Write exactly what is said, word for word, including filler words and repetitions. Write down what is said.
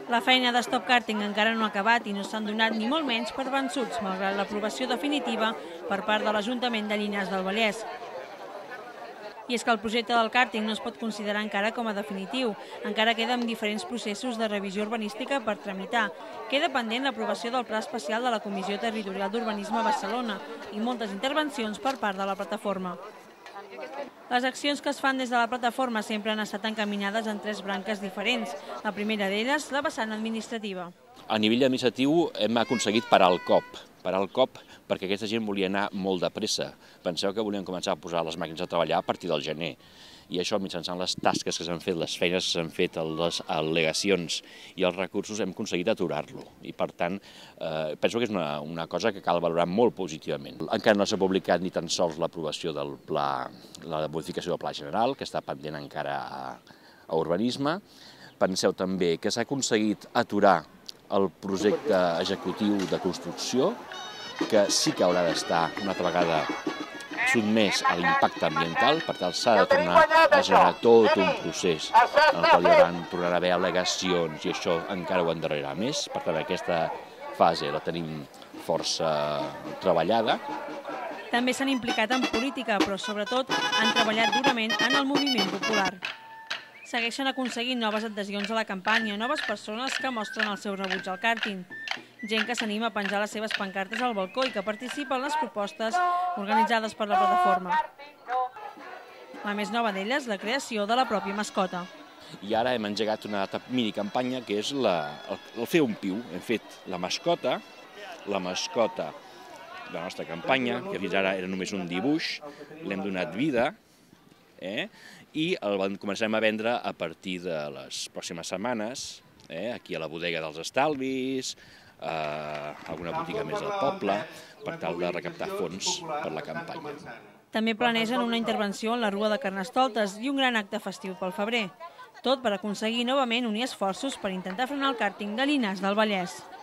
La feina de Stop Karting encara no ha acabat i no s'han donat ni molt menys per vençuts, malgrat l'aprovació definitiva per part de l'Ajuntament de Llinars del Vallès. I és que el projecte del càrting no es pot considerar encara com a definitiu. Encara queden diferents processos de revisió urbanística per tramitar. Queda pendent l'aprovació del Pla Especial de la Comissió Territorial d'Urbanisme a Barcelona i moltes intervencions per part de la plataforma. Les accions que es fan des de la plataforma sempre han estat encaminades en tres branques diferents. La primera d'elles, la vessant administrativa. A nivell administratiu hem aconseguit parar el cop. Parar el cop perquè aquesta gent volia anar molt de pressa. Penseu que volien començar a posar les màquines a treballar a partir del gener. I això, mitjançant les tasques que s'han fet, les feines que s'han fet, les al·legacions i els recursos, hem aconseguit aturar-lo. I, per tant, eh, penso que és una, una cosa que cal valorar molt positivament. Encara no s'ha publicat ni tan sols l'aprovació del pla, la modificació del pla general, que està pendent encara a, a urbanisme. Penseu també que s'ha aconseguit aturar el projecte executiu de construcció, que sí que haurà d'estar una altra vegada sotmès a l'impacte ambiental, per tant s'ha de tornar a generar tot un procés en el qual hi haurà, tornarà a haver al·legacions i això encara ho endarrerà més. Per tant, aquesta fase la tenim força treballada. També s'han implicat en política, però sobretot han treballat durament en el moviment popular. Segueixen aconseguint noves adhesions a la campanya, noves persones que mostren el seu rebuig al càrting. Gent que s'anima a penjar les seves pancartes al balcó i que participa en les propostes organitzades per la plataforma. La més nova d'elles, la creació de la pròpia mascota. I ara hem engegat una minicampanya que és la, el, el fer un piu. Hem fet la mascota, la mascota de la nostra campanya, que fins ara era només un dibuix, l'hem donat vida, eh? I el començarem a vendre a partir de les pròximes setmanes, eh? Aquí a la bodega dels estalvis, a alguna botiga més del poble, per tal de recaptar fons per la campanya. També planegen una intervenció en la Rua de Carnestoltes i un gran acte festiu pel febrer. Tot per aconseguir novament unir esforços per intentar frenar el càrting de Llinars del Vallès.